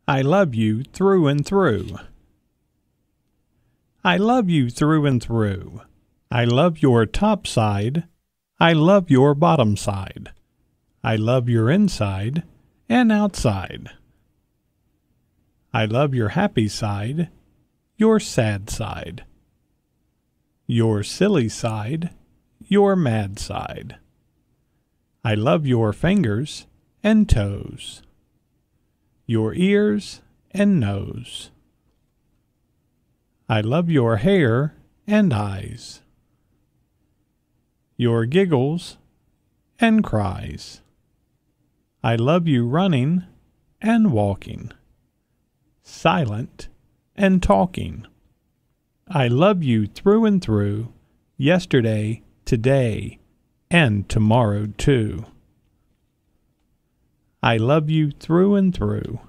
I love you through and through. I love you through and through. I love your top side. I love your bottom side. I love your inside and outside. I love your happy side, your sad side, your silly side, your mad side. I love your fingers and toes, your ears and nose. I love your hair and eyes, your giggles and cries. I love you running and walking, silent and talking. I love you through and through, yesterday, today, and tomorrow too. I love you through and through.